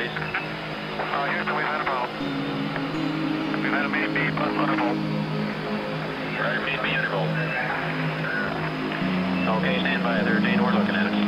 please. Houston, we've had a problem. We've had a main beat bus on a volt. Roger, main beat under volt. Okay, stand by there, Jane. We're looking at it.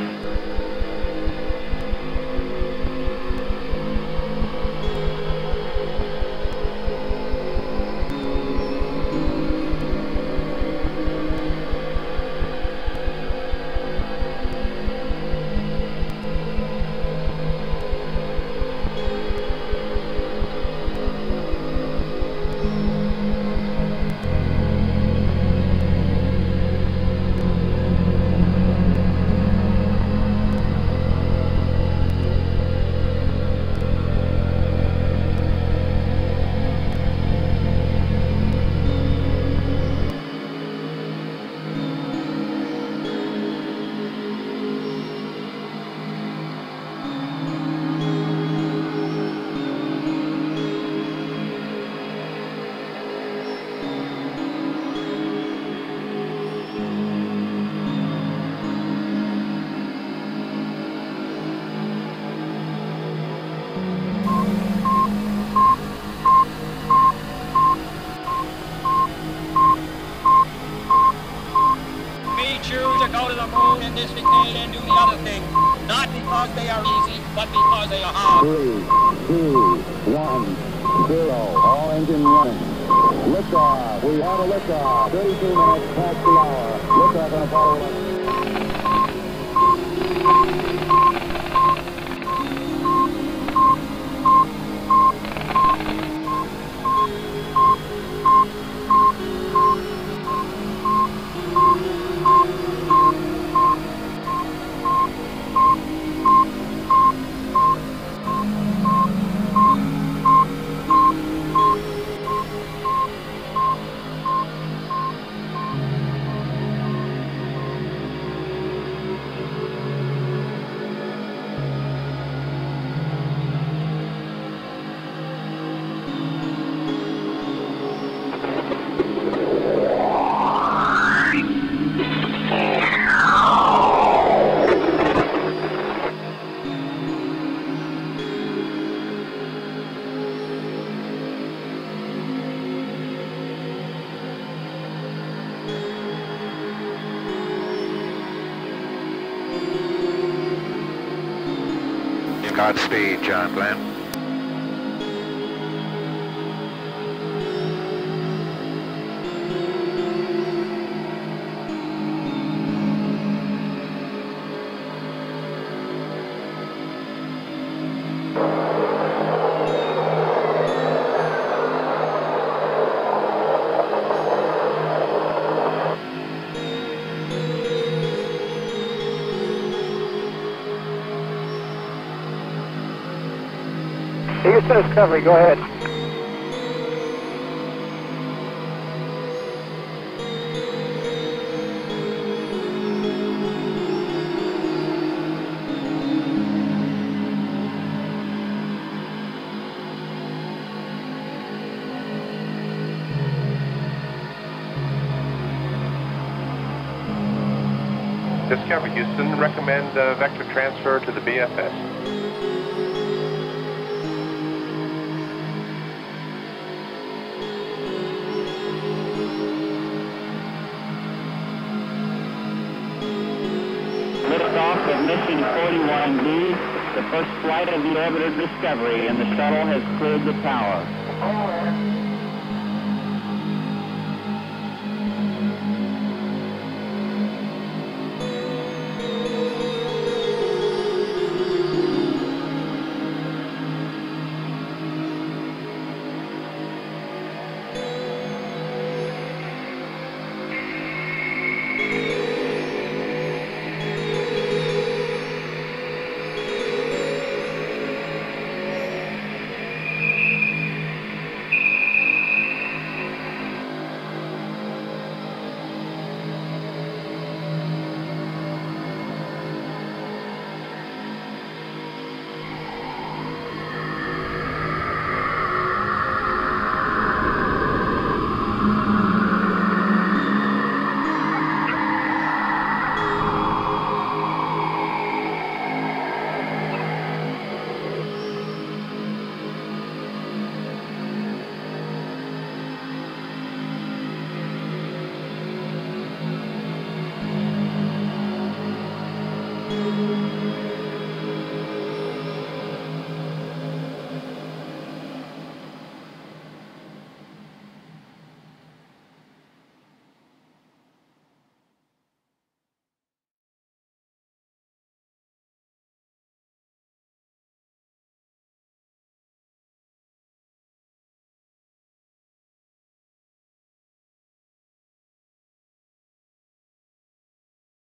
Go to the moon in this decade and do the other thing. Not because they are easy, but because they are hard. 3, 2, 1, 0. All engine running. Liftoff. We have a liftoff. 32 minutes past the hour. Liftoff on Apollo 11. Godspeed, John Glenn. Houston Discovery, go ahead. Discovery, Houston, recommend vector transfer to the BFS. Liftoff of mission 41B, the first flight of the orbiter Discovery, and the shuttle has cleared the tower.